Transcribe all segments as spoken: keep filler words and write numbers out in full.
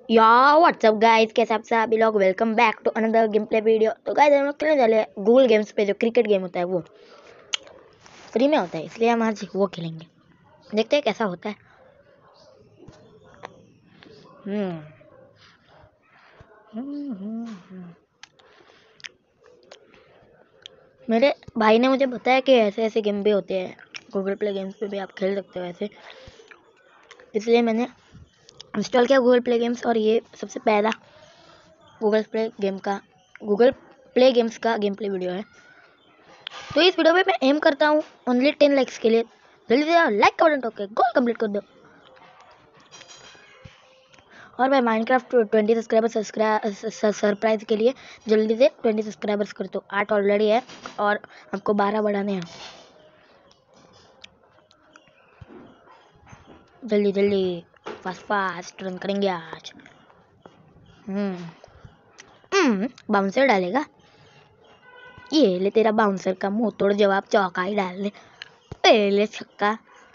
या WhatsApp guys, कैसे आप सभी लोग। Welcome back to another game play video. तो गाइस हम लोग खेलने वाले गूगल गेम्स पे जो क्रिकेट गेम होता है वो फ्री में होता है, इसलिए हम आज वो खेलेंगे। देखते हैं कैसा होता है। हम्म हम्म, हम्म, हम्म। मेरे भाई ने मुझे बताया कि ऐसे ऐसे गेम भी होते हैं, गूगल प्ले गेम्स पे भी आप खेल सकते हो ऐसे, इसलिए मैंने इंस्टॉल किया गूगल प्ले गेम्स। और ये सबसे पहला गूगल प्ले गेम का गूगल प्ले गेम्स का गेम प्ले वीडियो है। तो इस वीडियो में मैं एम करता हूँ ओनली टेन लाइक्स के लिए। जल्दी से like comment okay goal complete कर दो। और मैं Minecraft twenty subscriber subscribe surprise के लिए जल्दी से ट्वेंटी सब्सक्राइबर्स कर दो। आठ ऑलरेडी है और हमको बारह बढ़ाने हैं। जल्दी जल्दी फास्ट फास्ट रन करेंगे आज। हम्म हम्म बाउंसर डालेगा। ये ले तेरा बाउंसर का मुंह तोड़ जवाब, चौका ही डाल ले। ए ले छक्का।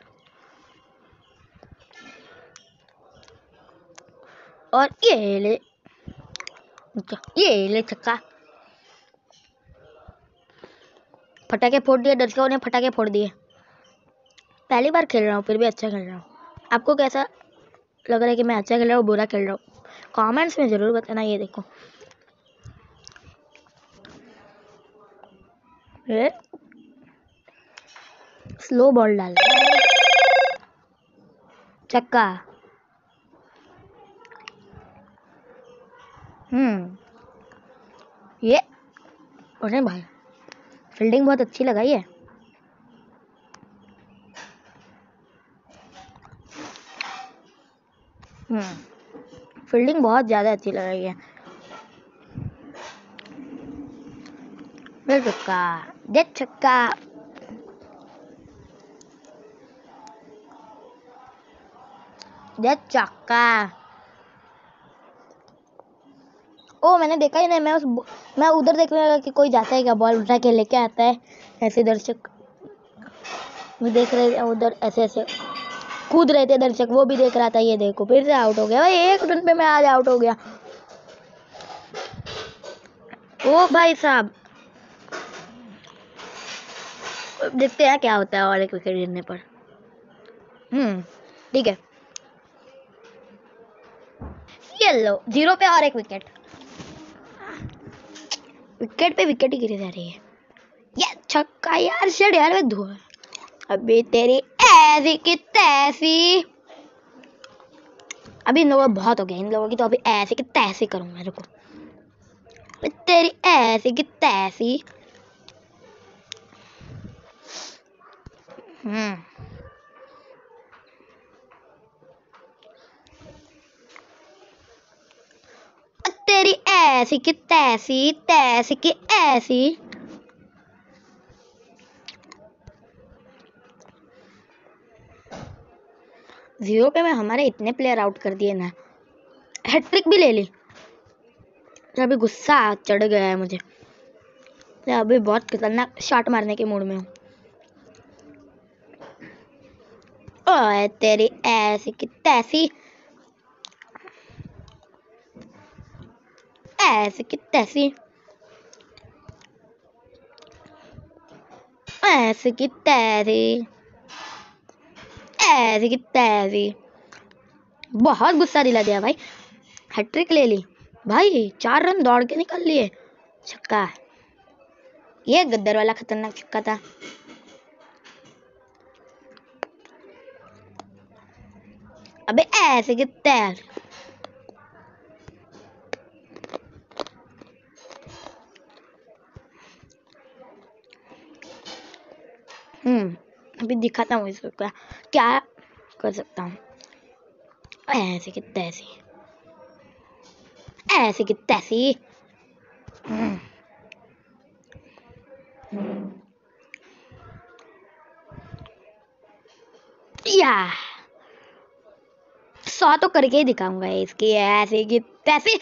और ये ले ये ले छक्का। फटाके फोड़ दिए, दर्शकों ने फटाके फोड़ दिए। पहली बार खेल रहा हूँ फिर भी अच्छा खेल रहा हूँ। आपको कैसा लग रहा है कि मैं अच्छा खेल रहा हूँ बुरा खेल रहा हूँ, कमेंट्स में ज़रूर बताना। ये देखो ये स्लो बॉल डाल छक्का। हम्म ये अरे भाई फील्डिंग बहुत अच्छी लगाई है। हम्म फील्डिंग बहुत ज़्यादा अच्छी लगाई है। फिर छक्का, दे छक्का। दे छक्का। ओ मैंने देखा ही नहीं। मैं उस मैं उधर देखने लगा कि कोई जाता है क्या, बॉल उठा के लेके आता है। ऐसे दर्शक वो देख रहे थे, उधर ऐसे ऐसे कूद रहे थे दर्शक, वो भी देख रहा था। ये देखो फिर से आउट हो गया भाई, एक रन पे मैं आज आउट हो गया। ओ भाई साहब, देखते हैं क्या होता है और एक विकेट गिरने पर। हम्म ठीक है, ये लो जीरो पे और एक विकेट। विकेट पे विकेट ही गिरी जा रही है। ये छक्का यार, शेड यार मैं धो अभी तेरी ऐसी की तैसी। अभी इन लोगों बहुत हो गया इन लोगों की, तो अभी ऐसे की तैसी करूंगा। रुको, तेरी ऐसी की तैसी। हम्म तेरी ऐसी की तैसी, तैसी की ऐसी। जीरो पे मैं हमारे इतने प्लेयर आउट कर दिए ना, हैट्रिक भी ले ली। अभी गुस्सा चढ़ गया है मुझे, अभी बहुत खतरनाक शॉट मारने के मूड में हूँ। ओए तेरी ऐसी की तैसी, ऐसी की तैसी, ऐसी की तैसी, ऐसी की तैसी। बहुत गुस्सा दिला दिया भाई। हैट्रिक ले ली भाई, चार रन दौड़ के निकल लिए। छक्का, ये गद्दर वाला खतरनाक छक्का था। अबे ऐसे की तैर। हम्म अभी दिखाता हूँ इसको क्या क्या कर सकता हूँ। ऐसे की तैसी, ऐसे की तैसी। हम्म या सौ तो करके ही दिखाऊंगा इसकी ऐसे की तैसी।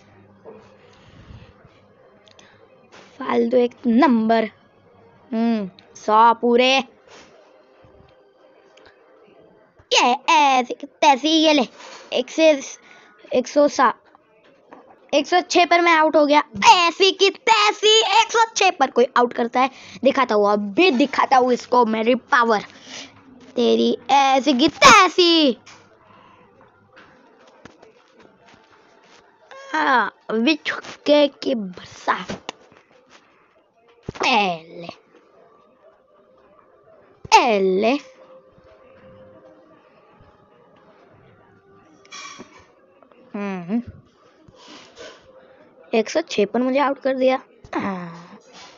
फालतू एक नंबर। हम्म सौ पूरे। ये ऐसे की तैसी, ये ले एक से एक सौ सात एक सौ छह पर मैं आउट हो गया। ऐसी की तैसी एक सौ छह पर कोई आउट करता है, दिखाता हूँ अभी, दिखाता हूँ इसको मेरी पावर। तेरी ऐसी की तैसी। हाँ अभी छक्के की बरसात। एले एले हम्म एक सौ छह पर मुझे आउट कर दिया। हाँ।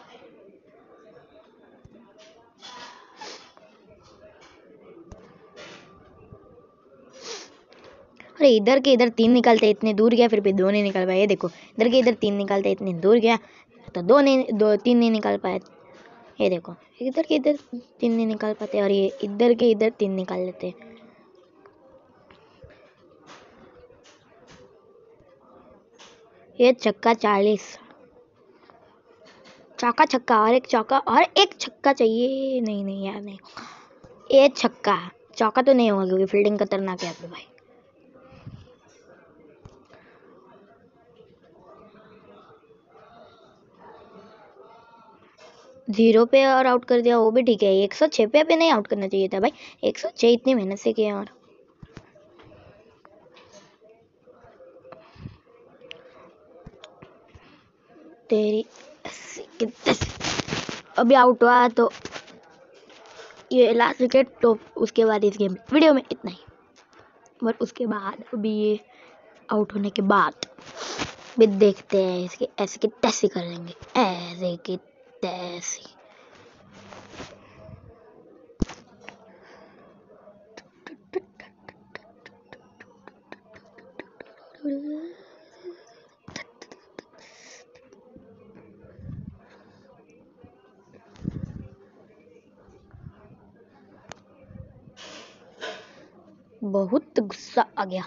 अरे इधर के इधर तीन निकलते इतने दूर गया, फिर भी दो नहीं निकल पाए। ये देखो इधर के इधर तीन निकलते इतने दूर गया तो दो नहीं दो तीन नहीं निकल पाए। ये देखो इधर के इधर तीन नहीं निकाल पाते और ये इधर के इधर तीन निकाल लेते। ये छक्का चालीस, चौका छक्का और एक चौका और एक छक्का चाहिए। नहीं नहीं यार नहीं, ये छक्का चौका तो नहीं होगा क्योंकि फील्डिंग खतरनाक है आपके भाई। जीरो पे और आउट कर दिया वो भी ठीक है। एक सौ छः पे पे नहीं आउट करना चाहिए था भाई। एक सौ छः इतनी मेहनत से किया। और तेरी अभी आउट हुआ तो ये लास्ट विकेट, तो उसके बाद इस गेम वीडियो में इतना ही। बट उसके बाद अभी ये आउट होने के बाद भी देखते हैं इसके ऐसे की तैसी कर लेंगे, ऐसे की तैसी। बहुत गुस्सा आ गया।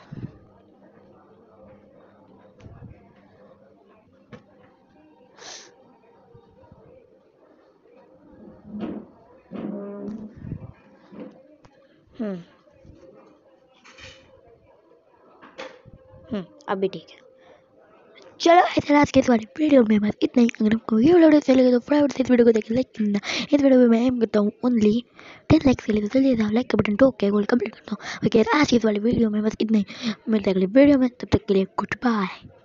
हम्म हम्म अभी ठीक है। चलो इधर आज के इस वाली वीडियो में बस इतना ही। अगर आपको ये वीडियो अच्छी लगे तो फटाफट से इस वीडियो को देख लाइक करना। इस वीडियो में मैं एम करता हूँ ओनली टेन लाइक्स के लिए, तो जल्दी से लाइक का बटन ठोक के गोल कंप्लीट करता हूँ। ओके आज की इस वाली वीडियो में बस इतना ही। मिलते हैं अगली वीडियो में, तब तक के लिए गुड बाय।